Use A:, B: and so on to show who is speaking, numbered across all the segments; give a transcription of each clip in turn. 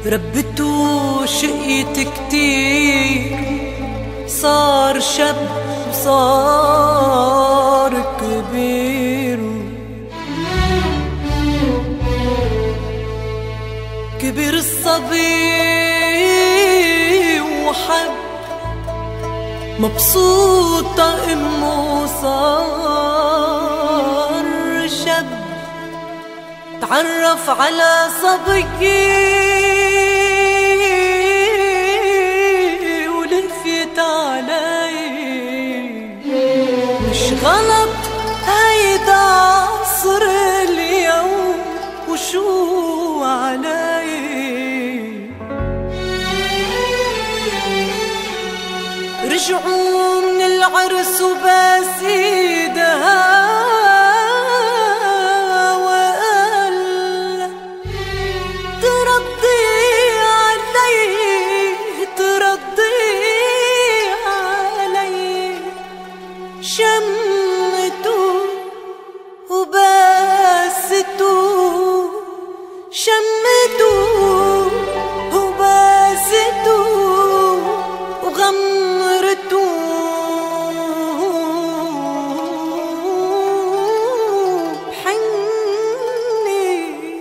A: ربته شقيت كتير، صار شاب صار كبير، كبر الصبي وحب مبسوطة امه، صار شاب تعرف على صبية ولفيت علي. مش غلط هيدا عصر اليوم وشو علي. رجعوا من العرس وباسيدها شمته وباسته، شمته وباسته وغمرته بحني.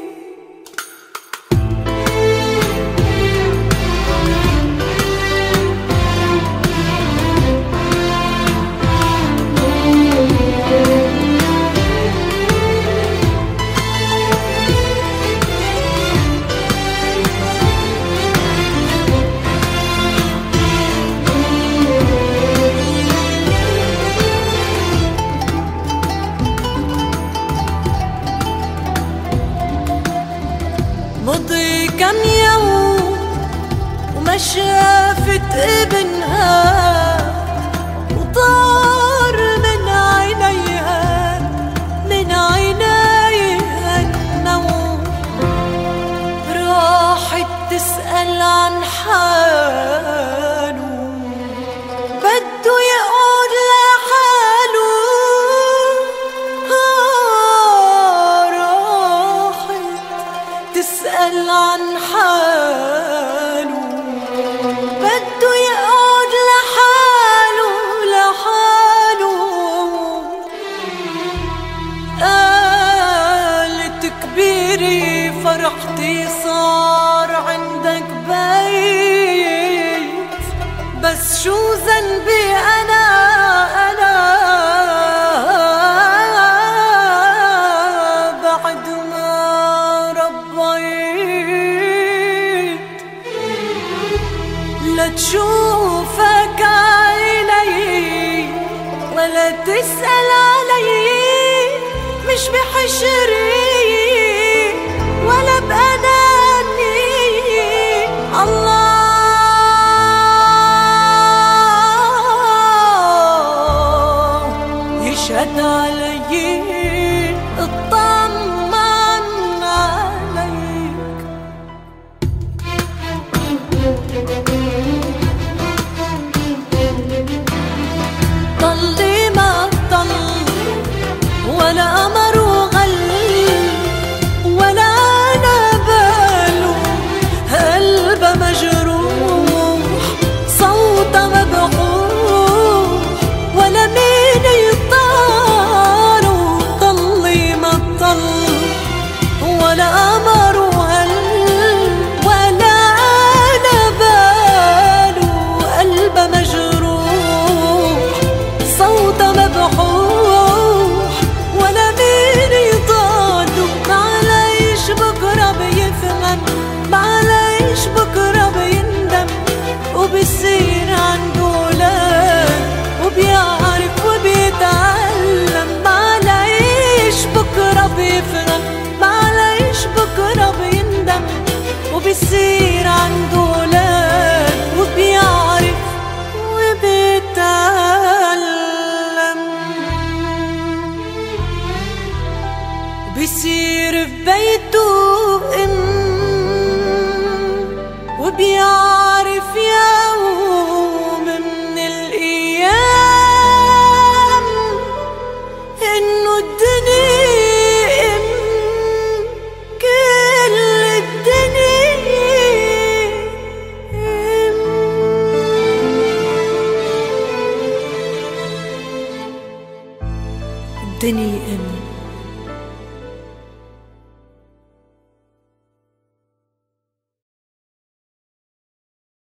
A: مضي كم يوم وما شافت ابنها، وطار من عينيها النوم. راحت تسأل عن حاله، بده يقعد لحاله. تسأل عن حاله، بده يقعد لحاله. قالت كبيري فرحتي صار عندك بيت، بس شو ذنبي أنا بعد ما ربيت. لا تشوفك عيني ولا تسأل علي، مش بحشري